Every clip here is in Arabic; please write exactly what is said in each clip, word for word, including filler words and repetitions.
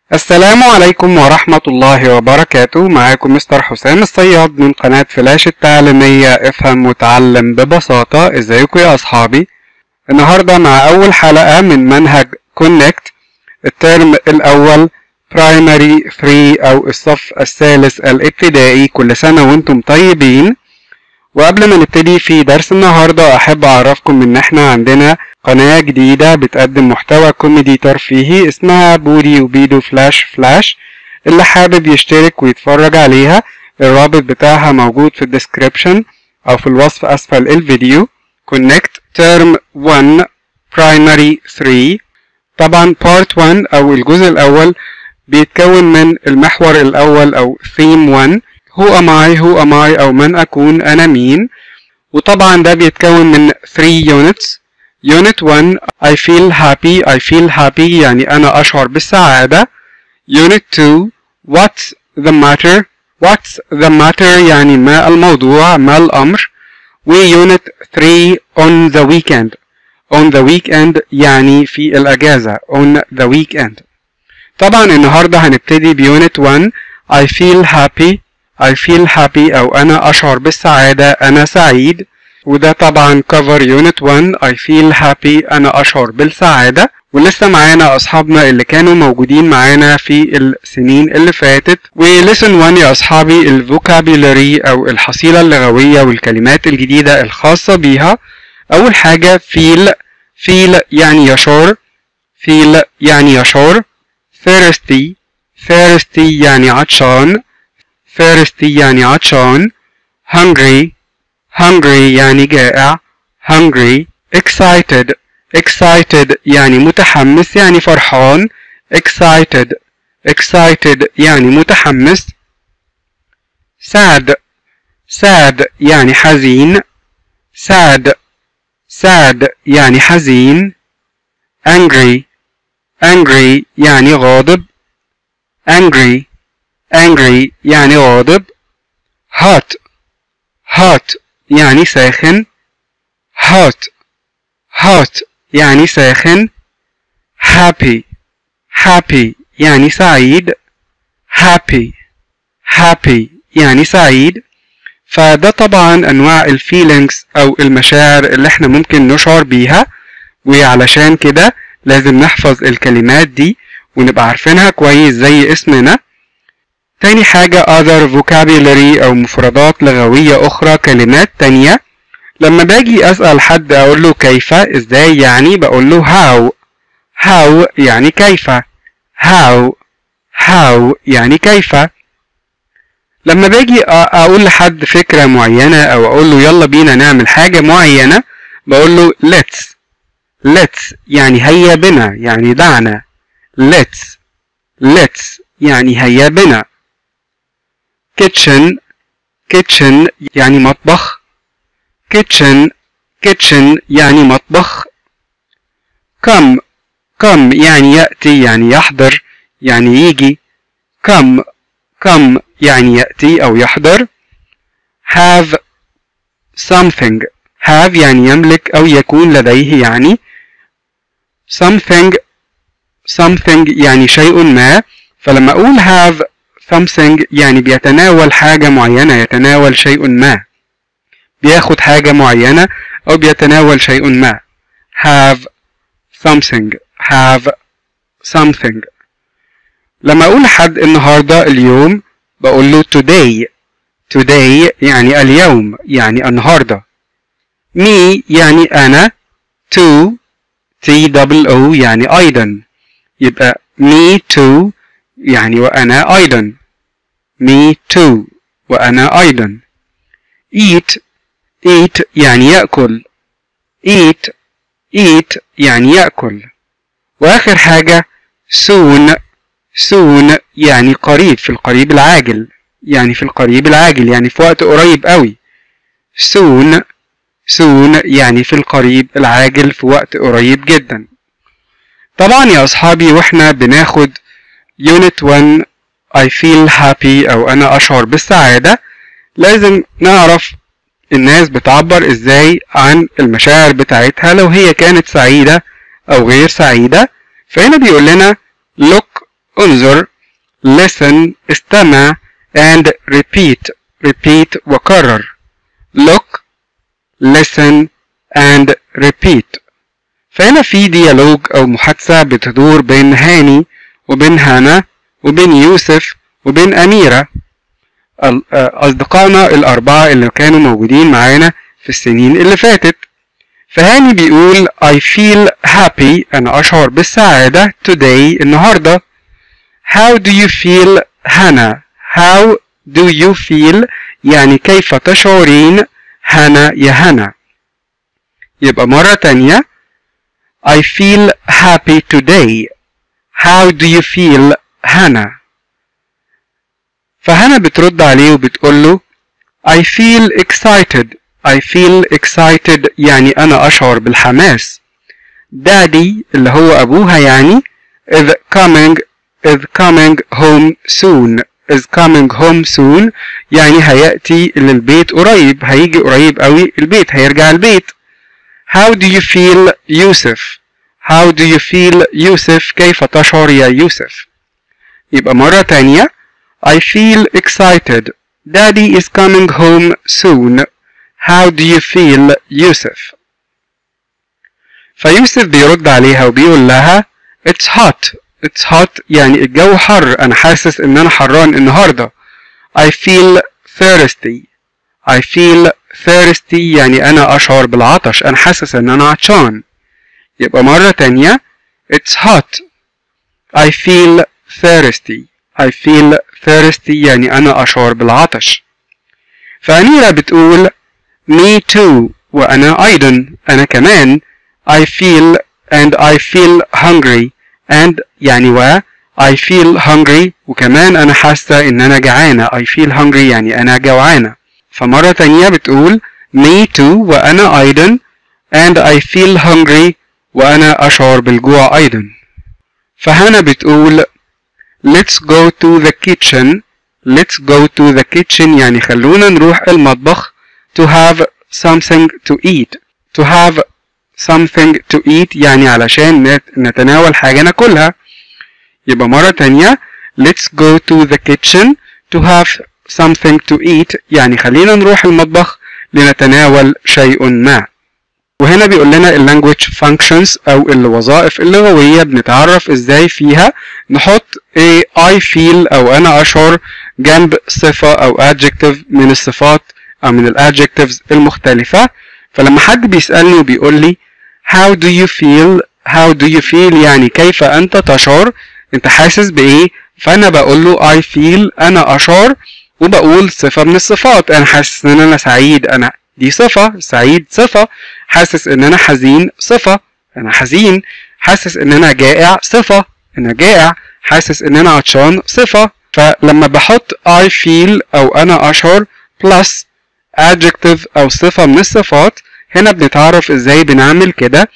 السلام عليكم ورحمة الله وبركاته. معاكم مستر حسام الصياد من قناة فلاش التعليمية افهم وتعلم ببساطة. ازيكم يا اصحابي؟ النهاردة مع اول حلقة من منهج كونكت الترم الاول برايمري ثلاثة او الصف الثالث الابتدائي. كل سنة وانتم طيبين. وقبل ما نبتدي في درس النهاردة احب اعرفكم ان احنا عندنا قناة جديدة بتقدم محتوى كوميدي ترفيهي اسمها بودي وبيدو فلاش فلاش. اللي حابب يشترك ويتفرج عليها الرابط بتاعها موجود في الديسكريبشن او في الوصف اسفل الفيديو. كونكت ترم واحد برايمري ثلاثة. طبعا بارت واحد او الجزء الاول بيتكون من المحور الاول او ثيم واحد هو am I هو am I او من اكون انا مين. وطبعا ده بيتكون من ثلاثة units. Unit واحد I feel happy I feel happy يعني أنا أشعر بالسعادة. Unit اتنين What's the matter What's the matter يعني ما الموضوع ما الأمر. و Unit ثلاثة On the weekend On the weekend يعني في الأجازة On the weekend. طبعا النهاردة هنبتدي بيونت واحد I feel happy I feel happy أو أنا أشعر بالسعادة أنا سعيد. وده طبعا cover unit واحد I feel happy أنا أشعر بالسعادة. ولسه معانا أصحابنا اللي كانوا موجودين معانا في السنين اللي فاتت. ولسن واحد يا أصحابي الفوكابيلاري أو الحصيلة اللغوية والكلمات الجديدة الخاصة بيها. أول حاجة feel feel يعني يشعر feel يعني يشعر. thirsty thirsty يعني عطشان thirsty يعني عطشان. hungry hungry يعني جائع hungry. excited excited يعني متحمس يعني فرحان excited excited يعني متحمس. sad sad يعني حزين sad sad يعني حزين. angry angry يعني غاضب angry angry يعني غاضب. hot hot يعني ساخن hot hot يعني ساخن. happy happy يعني سعيد happy happy يعني سعيد. فده طبعا انواع الفيلينجز او المشاعر اللي احنا ممكن نشعر بيها. وعلشان كده لازم نحفظ الكلمات دي ونبقى عارفينها كويس زي اسمنا. تاني حاجة other vocabulary أو مفردات لغوية أخرى كلمات تانية. لما باجي أسأل حد أقول له كيف إزاي يعني بقول له how how يعني كيف how how يعني كيف. لما باجي أقول لحد فكرة معينة أو أقول له يلا بينا نعمل حاجة معينة بقول له let's let's يعني هيا بنا يعني دعنا let's let's يعني هيا بنا. kitchen kitchen يعني مطبخ kitchen kitchen يعني مطبخ. come come يعني يأتي يعني يحضر يعني يجي come come يعني يأتي أو يحضر. have something have يعني يملك أو يكون لديه يعني something something يعني شيء ما. فلما أقول have something يعني بيتناول حاجة معينة يتناول شيء ما بياخد حاجة معينة أو بيتناول شيء ما. have something have something. لما أقول لحد النهاردة اليوم بقول له today today يعني اليوم يعني النهاردة. me يعني أنا to t double o يعني أيضا يبقى me too يعني وأنا أيضا me too وأنا أيضا. eat eat يعني يأكل eat eat يعني يأكل. وآخر حاجة soon soon يعني قريب في القريب العاجل يعني في القريب العاجل يعني في وقت قريب قوي. soon soon يعني في القريب العاجل في وقت قريب جدا. طبعا يا أصحابي واحنا بناخد unit واحد I feel happy أو أنا أشعر بالسعادة لازم نعرف الناس بتعبر إزاي عن المشاعر بتاعتها لو هي كانت سعيدة أو غير سعيدة. فهنا بيقول لنا look انظر listen استمع and repeat repeat وكرر look listen and repeat. فهنا في ديالوج أو محادثة بتدور بين هاني وبين هانا وبين يوسف وبين أميرة أصدقائنا الأربعة اللي كانوا موجودين معانا في السنين اللي فاتت. فهاني بيقول I feel happy أنا أشعر بالسعادة today النهاردة. How do you feel هانا؟ How do you feel يعني كيف تشعرين هانا يا هانا؟ يبقى مرة تانية I feel happy today. How do you feel هانا؟ فهانا بترد عليه وبتقول له I feel excited. I feel excited يعني أنا أشعر بالحماس. Daddy اللي هو أبوها يعني is coming is coming home soon. is coming home soon يعني هيأتي للبيت قريب، هيجي قريب قوي البيت، هيرجع البيت. How do you feel يوسف؟ How do you feel يوسف؟ كيف تشعر يا يوسف؟ يبقى مرة تانية I feel excited. Daddy is coming home soon. How do you feel يوسف؟ فيوسف بيرد عليها وبيقول لها It's hot. It's hot يعني الجو حر، أنا حاسس إن أنا حران النهاردة. I feel thirsty. I feel thirsty يعني أنا أشعر بالعطش، أنا حاسس إن أنا عطشان. يبقى مرة تانية It's hot. I feel thirsty. I feel thirsty يعني أنا أشعر بالعطش. فأميرة بتقول Me too وأنا أيضا أنا كمان I feel and I feel hungry and يعني و I feel hungry وكمان أنا حاسة إن أنا جعانة. I feel hungry يعني أنا جوعانة. فمرة تانية بتقول Me too وأنا أيضا and I feel hungry وأنا أشعر بالجوع أيضا. فهنا بتقول Let's go to the kitchen. Let's go to the kitchen يعني خلونا نروح المطبخ to have something to eat. To have something to eat يعني علشان نتناول حاجة ناكلها. يبقى مرة تانية Let's go to the kitchen to have something to eat يعني خلينا نروح المطبخ لنتناول شيء ما. وهنا بيقول لنا ال language functions أو الوظائف اللغوية بنتعرف إزاي فيها نحط a I feel أو أنا أشعر جنب صفة أو adjective من الصفات أو من ال adjectives المختلفة. فلما حد بيسألني وبيقول لي how do you feel how do you feel يعني كيف أنت تشعر، أنت حاسس بإيه؟ فأنا بقول له I feel أنا أشعر وبقول صفة من الصفات. أنا حاسس إن أنا سعيد، أنا دي صفة، سعيد صفة. حاسس إن أنا حزين صفة، أنا حزين. حاسس إن أنا جائع صفة، أنا جائع. حاسس إن أنا عطشان صفة. فلما بحط I feel أو أنا أشعر plus adjective أو صفة من الصفات هنا بنتعرف إزاي بنعمل كده.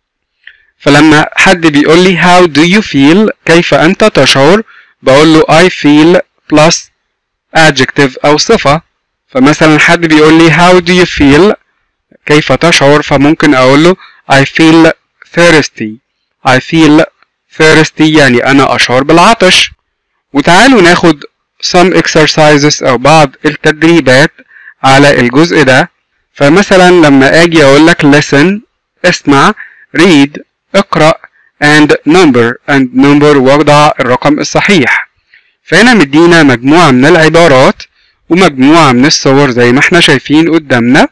فلما حد بيقول لي how do you feel كيف أنت تشعر بقول له I feel plus adjective أو صفة. فمثلا حد بيقول لي how do you feel كيف تشعر فممكن أقول له I feel thirsty. I feel thirsty يعني أنا أشعر بالعطش. وتعالوا ناخد some exercises أو بعض التدريبات على الجزء ده. فمثلا لما أجي أقول لك listen اسمع، read اقرأ and number and number وضع الرقم الصحيح. فهنا مدينا مجموعة من العبارات ومجموعة من الصور زي ما احنا شايفين قدامنا.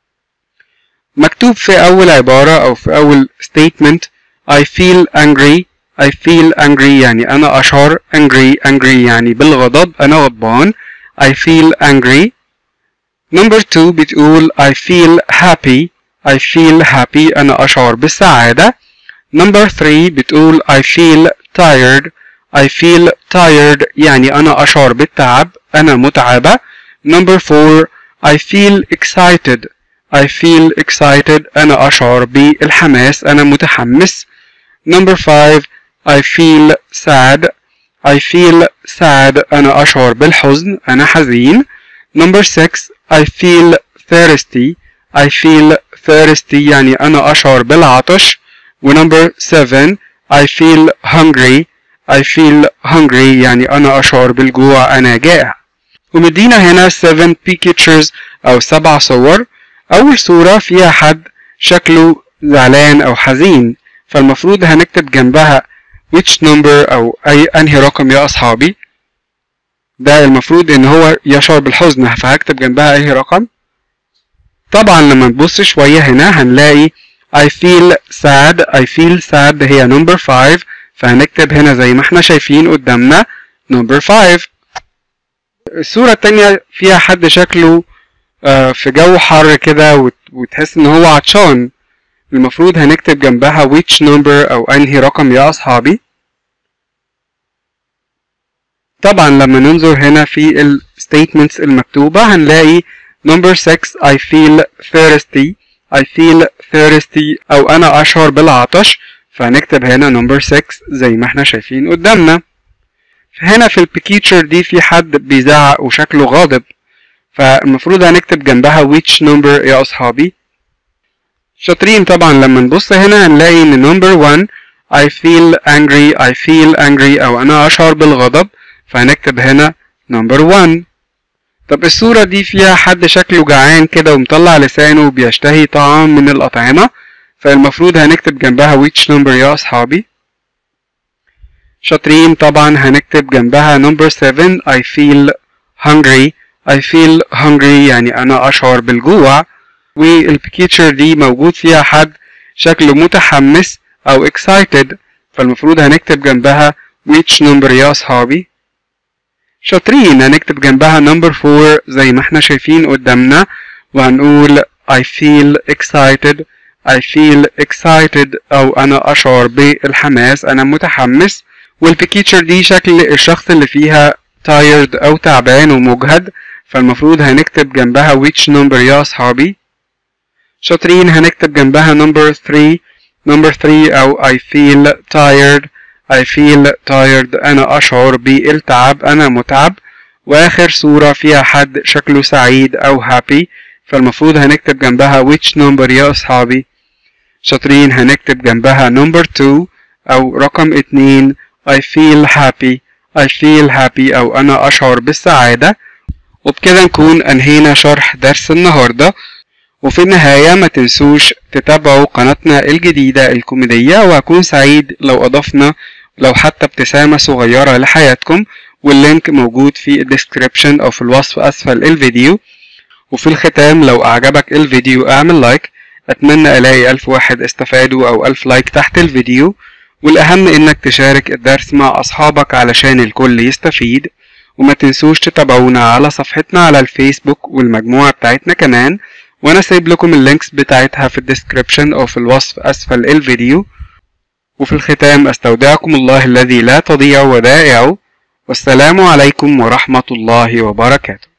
مكتوب في أول عبارة أو في أول statement I feel angry. I feel angry يعني أنا أشعر. angry angry يعني بالغضب، أنا غضبان. I feel angry. number two بتقول I feel happy. I feel happy أنا أشعر بالسعادة. number three بتقول I feel tired. I feel tired يعني أنا أشعر بالتعب، أنا متعبة. number four I feel excited. I feel excited أنا أشعر بالحماس، أنا متحمس. number five I feel sad. I feel sad أنا أشعر بالحزن، أنا حزين. number six I feel thirsty. I feel thirsty يعني أنا أشعر بالعطش. و number seven I feel hungry. I feel hungry يعني أنا أشعر بالجوع، أنا جائع. ومدينا هنا seven pictures أو سبع صور. أول صورة فيها حد شكله زعلان أو حزين، فالمفروض هنكتب جنبها which number أو أي أنهي رقم يا أصحابي. ده المفروض إن هو يشعر بالحزن، فهكتب جنبها أي رقم. طبعا لما نبص شوية هنا هنلاقي I feel sad I feel sad هي number five، فهنكتب هنا زي ما احنا شايفين قدامنا number five. الصورة التانية فيها حد شكله في جو حر كده وتحس ان هو عطشان، المفروض هنكتب جنبها which number او انهي رقم يا اصحابي. طبعا لما ننظر هنا في ال statements المكتوبة هنلاقي number six I feel thirsty I feel thirsty او انا اشعر بالعطش، فهنكتب هنا number six زي ما احنا شايفين قدامنا. هنا في البيكتشر دي في حد بيزعق وشكله غاضب، فالمفروض هنكتب جنبها which number يا أصحابي. شاطرين. طبعا لما نبص هنا هنلاقي إن number one I feel angry I feel angry أو أنا أشعر بالغضب، فهنكتب هنا number one. طب الصورة دي فيها حد شكله جعان كده ومطلع لسانه وبيشتهي طعام من الأطعمة، فالمفروض هنكتب جنبها which number يا أصحابي. شاطرين. طبعا هنكتب جنبها number seven I feel hungry I feel hungry يعني أنا أشعر بالجوع. والبيكتشر دي موجود فيها حد شكله متحمس أو excited، فالمفروض هنكتب جنبها which number يا أصحابي. شاطرين. هنكتب جنبها number four زي ما احنا شايفين قدامنا، وهنقول I feel excited I feel excited أو أنا أشعر بالحماس، أنا متحمس. والبيكتشر دي شكل الشخص اللي فيها tired أو تعبان ومجهد، فالمفروض هنكتب جنبها which number يا أصحابي. شاطرين. هنكتب جنبها number three number three أو I feel tired I feel tired أنا أشعر بالتعب، أنا متعب. وآخر صورة فيها حد شكله سعيد أو happy، فالمفروض هنكتب جنبها which number يا أصحابي. شاطرين. هنكتب جنبها number two أو رقم اتنين I feel happy I feel happy أو أنا أشعر بالسعادة. وبكده نكون أنهينا شرح درس النهاردة. وفي النهاية ما تنسوش تتابعوا قناتنا الجديدة الكوميدية، وهكون سعيد لو أضفنا لو حتى ابتسامة صغيرة لحياتكم، واللينك موجود في الديسكريبشن أو في الوصف أسفل الفيديو. وفي الختام لو أعجبك الفيديو اعمل لايك، أتمنى ألاقي ألف واحد استفادوا أو ألف لايك تحت الفيديو. والأهم إنك تشارك الدرس مع أصحابك علشان الكل يستفيد. وما تنسوش تتابعونا على صفحتنا على الفيسبوك والمجموعة بتاعتنا كمان، وأنا سايب لكم اللينكس بتاعتها في الديسكريبشن أو في الوصف أسفل الفيديو. وفي الختام أستودعكم الله الذي لا تضيع ودائعه، والسلام عليكم ورحمة الله وبركاته.